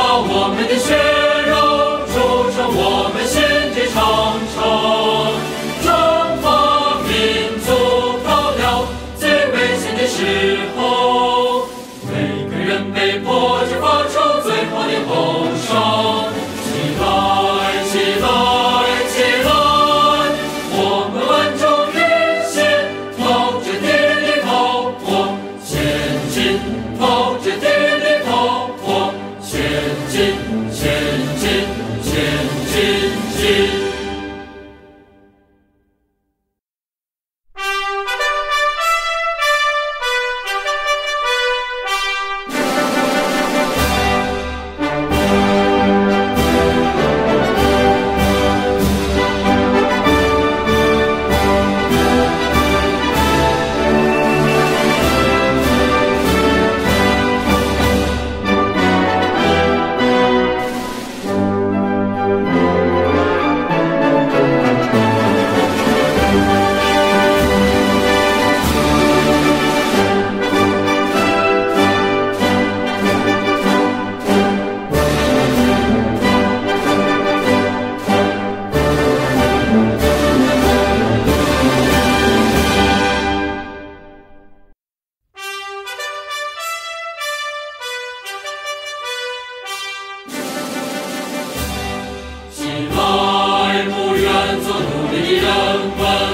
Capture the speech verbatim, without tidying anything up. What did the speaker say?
靠我们的血肉筑成我们先知长城，中华民族到了最危险的时候，每个人被迫着发出最后的吼声。起来，起来，起来！我们万众一心，朝着敌人的炮火前进，朝着敌人的炮火前进，前进，前进，进！起来，不愿做奴隶的人们！